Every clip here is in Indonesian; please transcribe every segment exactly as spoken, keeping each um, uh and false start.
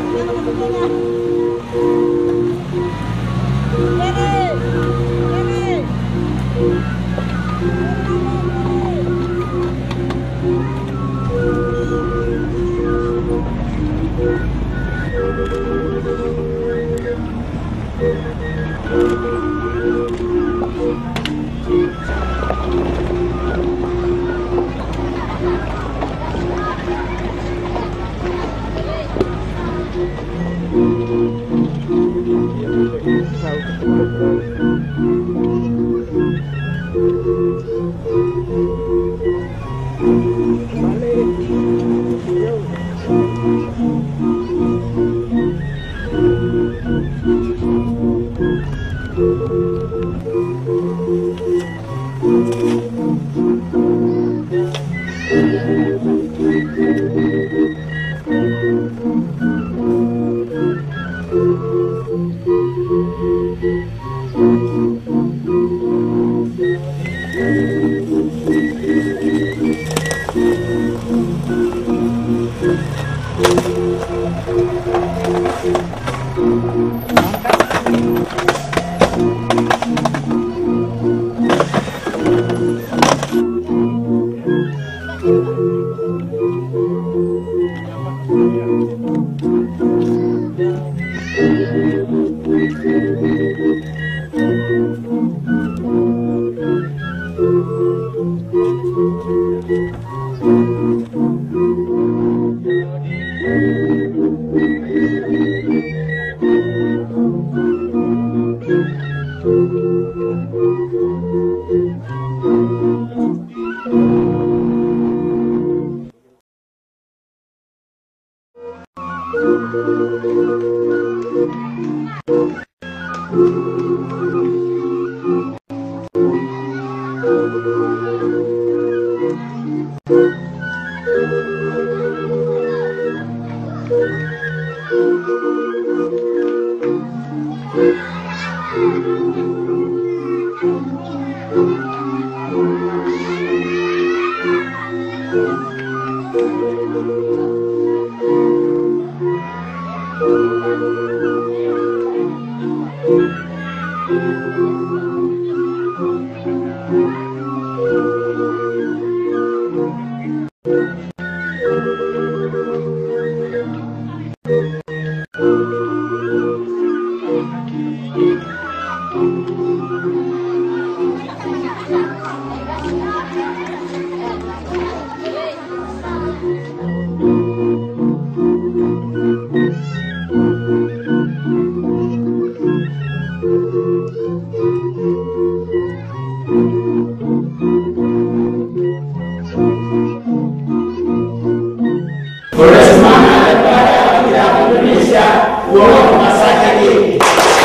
Bersemangat pada bidang Indonesia, buang masa kini.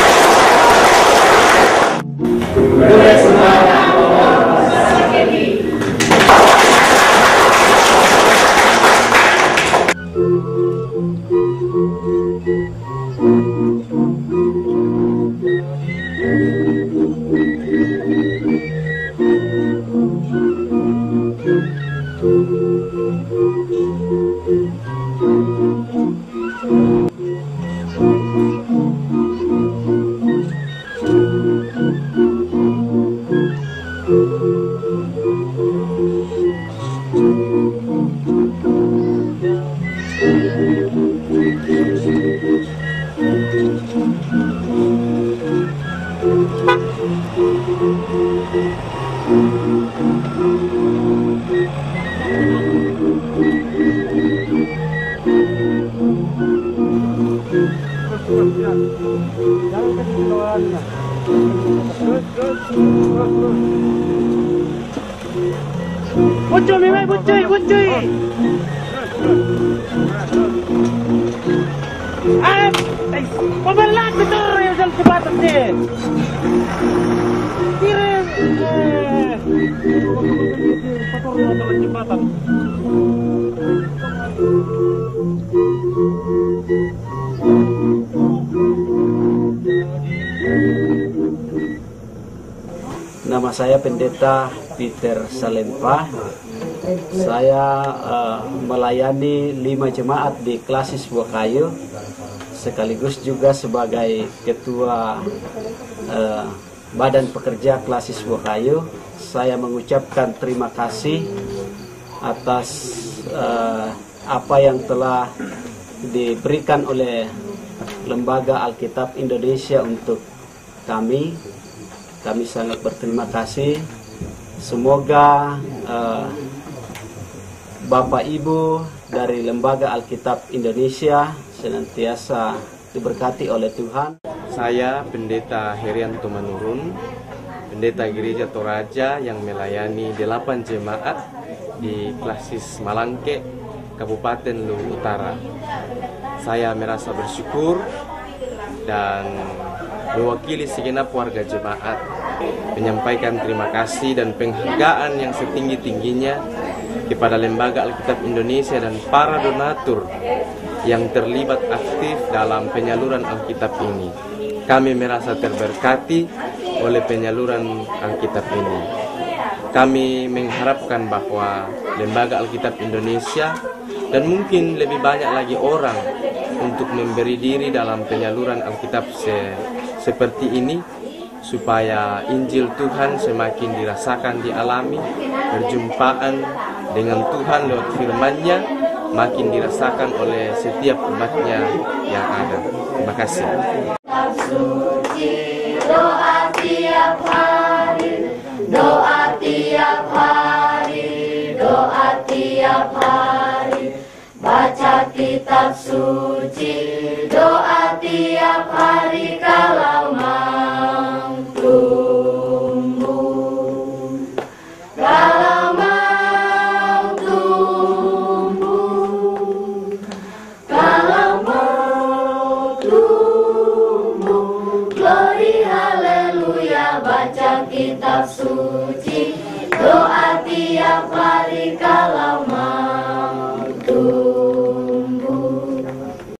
Bersemangat buang masa kini. Muncul nih, muncul, muncul. Ah, pemelan betul yang jalan jembatan sih. Kirim. Motor jalan jembatan. Nama saya Pendeta Peter Salempa. Saya uh, melayani lima jemaat di Klasis Buah Kayu sekaligus juga sebagai Ketua uh, Badan Pekerja Klasis Wokayu, saya mengucapkan terima kasih atas uh, apa yang telah diberikan oleh Lembaga Alkitab Indonesia untuk kami. Kami sangat berterima kasih. Semoga uh, Bapak Ibu dari Lembaga Alkitab Indonesia senantiasa diberkati oleh Tuhan. Saya Pendeta Herianto Manurun, Pendeta Gereja Toraja yang melayani delapan jemaat di Klasis Malangke, Kabupaten Luwu Utara. Saya merasa bersyukur dan mewakili segenap warga jemaat menyampaikan terima kasih dan penghargaan yang setinggi-tingginya kepada Lembaga Alkitab Indonesia dan para donatur yang terlibat aktif dalam penyaluran Alkitab ini. Kami merasa terberkati oleh penyaluran Alkitab ini. Kami mengharapkan bahwa Lembaga Alkitab Indonesia dan mungkin lebih banyak lagi orang untuk memberi diri dalam penyaluran Alkitab se seperti ini, supaya Injil Tuhan semakin dirasakan, dialami, perjumpaan dengan Tuhan lewat firman-Nya makin dirasakan oleh setiap umatnya yang ada. Terima kasih. Doa tiap hari, doa tiap hari, doa tiap hari, baca kitab suci, doa tiap hari kalau mau tumbuh, kalau mau tumbuh, kalau mau tumbuh, glory haleluya, baca kitab suci, doa tiap hari kalau mau